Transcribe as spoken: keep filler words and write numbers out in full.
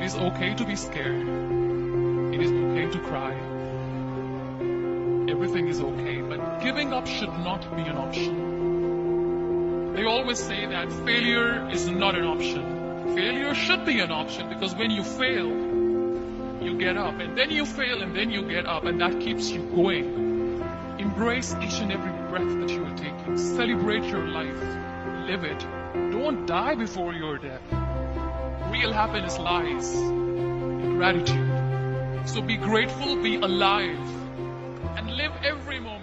It is okay to be scared. It is okay to cry. Everything is okay, but giving up should not be an option. They always say that failure is not an option. Failure should be an option, because when you fail, you get up, and then you fail, and then you get up, and that keeps you going. Embrace each and every breath that you are taking. Celebrate your life. Live it. Don't die before your death. Real happiness lies in gratitude. So be grateful, be alive, and live every moment.